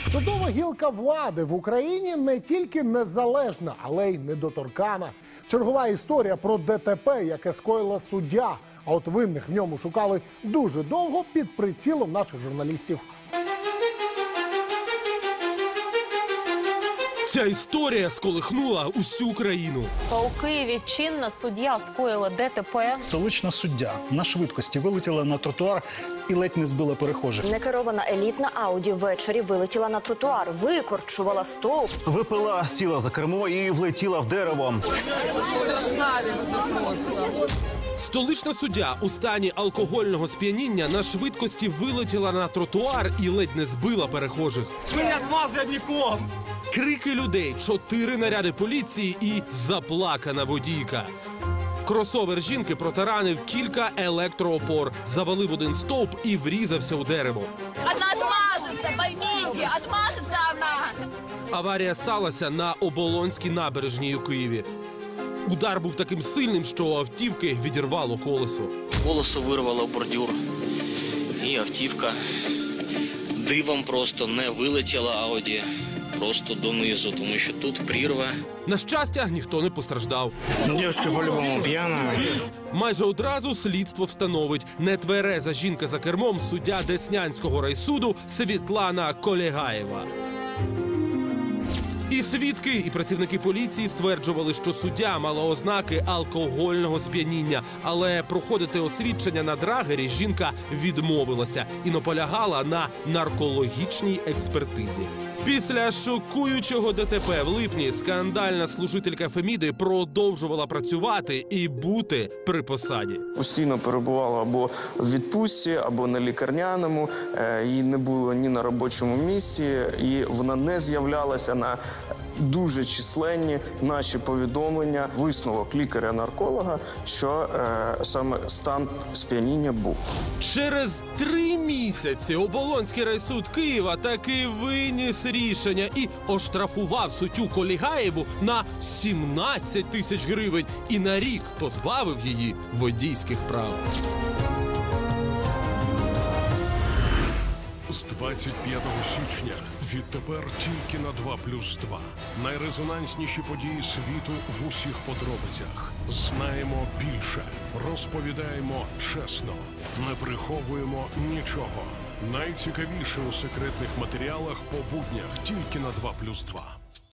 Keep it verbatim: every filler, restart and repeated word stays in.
Судова гілка влади в Україні не тільки незалежна, але й недоторкана. Чергова історія про ДТП, яке скоїла суддя, а от винних в ньому шукали дуже довго під прицілом наших журналістів. Ця історія сколихнула усю країну. У Києві чинна суддя скоїла ДТП. Столична суддя на швидкості вилетіла на тротуар і ледь не збила перехожих. Некерована елітна Ауді ввечері вилетіла на тротуар, викорчувала стовп. Випила, сіла за кермо і влетіла в дерево. Столична суддя у стані алкогольного сп'яніння на швидкості вилетіла на тротуар і ледь не збила перехожих. Ми не відмазуємо! Крики людей, чотири наряди поліції і заплакана водійка. Кросовер жінки протаранив кілька електроопор, завалив один стовп і врізався у дерево. Вона відмажеться, пойміть, відмажеться вона. Аварія сталася на Оболонській набережній у Києві. Удар був таким сильним, що у автівки відірвало колесо. Колесо вирвало бордюр, і автівка дивом просто не вилетіла Ауді просто донизу, тому що тут прірва. На щастя, ніхто не постраждав. Дівчинка по-любому п'яна. Майже одразу слідство встановить. Нетвереза жінка за кермом суддя Деснянського райсуду Світлана Колегаєва. І свідки, і працівники поліції стверджували, що суддя мала ознаки алкогольного сп'яніння. Але проходити освідчення на драгері жінка відмовилася і наполягала на наркологічній експертизі. Після шокуючого ДТП в липні скандальна служителька Феміди продовжувала працювати і бути при посаді. Постійно перебувала або в відпустці, або на лікарняному, її не було ні на робочому місці, і вона не з'являлася на дуже численні наші повідомлення, висновок лікаря-нарколога, що е, саме стан сп'яніння був. Через три місяці Оболонський райсуд Києва таки виніс рішення і оштрафував суддю Колегаєву на сімнадцять тисяч гривень і на рік позбавив її водійських прав. З двадцять п'ятого січня відтепер тільки на два плюс два. Найрезонансніші події світу в усіх подробицях. Знаємо більше, розповідаємо чесно, не приховуємо нічого. Найцікавіше у секретних матеріалах по буднях тільки на два плюс два.